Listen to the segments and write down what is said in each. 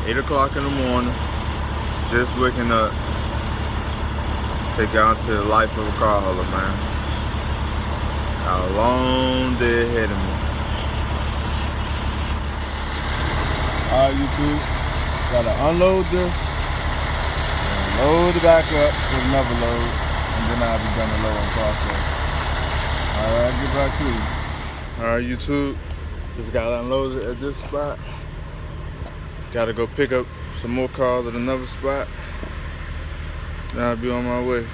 8 o'clock in the morning, just waking up. Take y'all to the life of a car hauler, man. Got a long day ahead of me. Alright, YouTube, gotta unload this and load it back up with another load, and then I'll be done the loading process. Alright, get back to you. Alright, YouTube, just got unloaded at this spot. Gotta go pick up some more cars at another spot. Then I'll be on my way.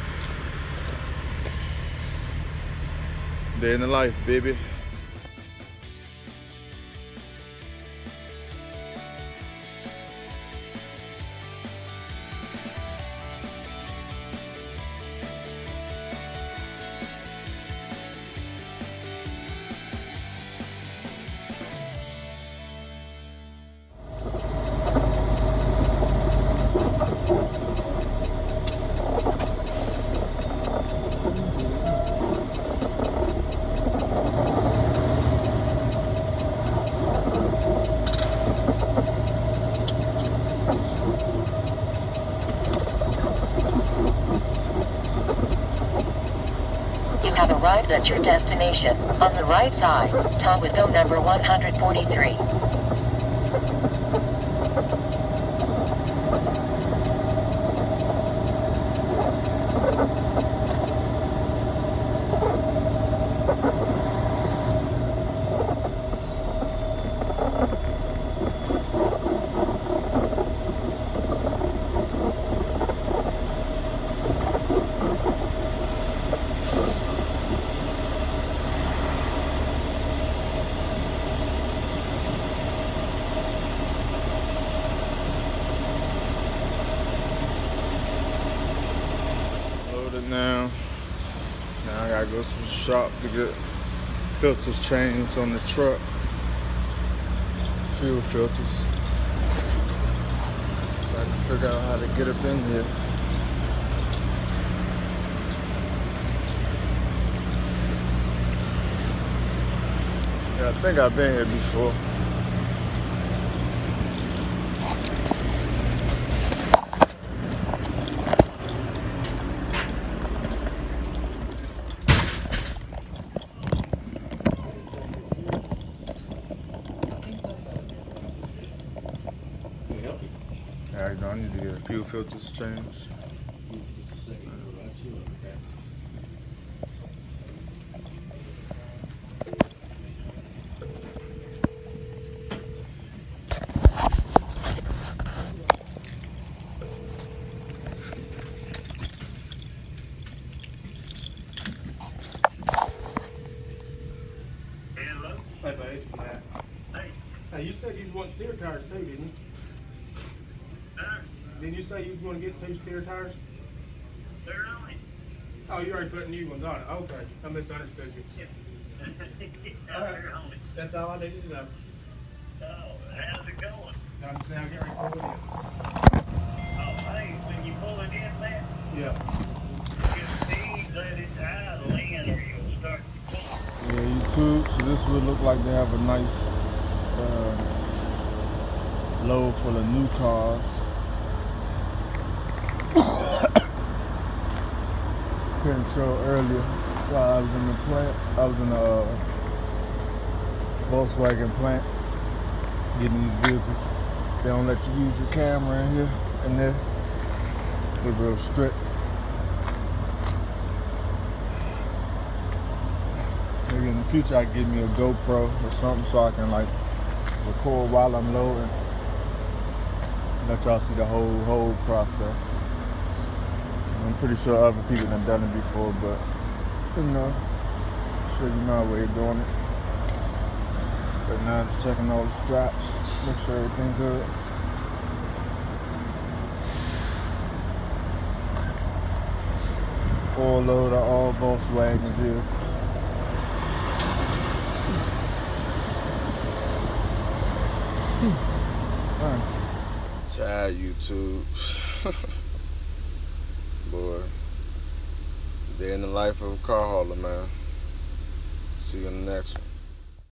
Day in the life, baby. You have arrived at your destination. On the right side, Tom with go number 143. Now I gotta go to the shop to get filters changed on the truck. Fuel filters. Gotta figure out how to get up in here. Yeah, I think I've been here before. I need to get a few filters changed. Hello? Hey, babe, it's Matt. Hey, you said you want steer tires too, didn't you? Didn't you say you was going to get 2 steer tires? They're on it. Oh, you already put new ones on it. Okay, I misunderstood you. Yeah, they're on it. That's all I needed to know. Oh, how's it going? I'm just now getting ready to pull it in. Oh, hey, when you pull it in, Matt, Yeah. just see that it's idle in or you'll start to pull. Yeah, YouTube, so this would look like they have a nice load full of new cars. Couldn't show earlier while I was in the plant. I was in the Volkswagen plant getting these vehicles. They don't let you use your camera in here and there. They're real strict. Maybe in the future I can get me a GoPro or something so I can like record while I'm loading. Let y'all see the whole process. I'm pretty sure other people have done it before, but you know, show you my way of doing it. But now just checking all the straps, make sure everything good. Full load of all Volkswagen vehicles. Tired, YouTube. Boy, day in the life of a car hauler, man. See you in the next one.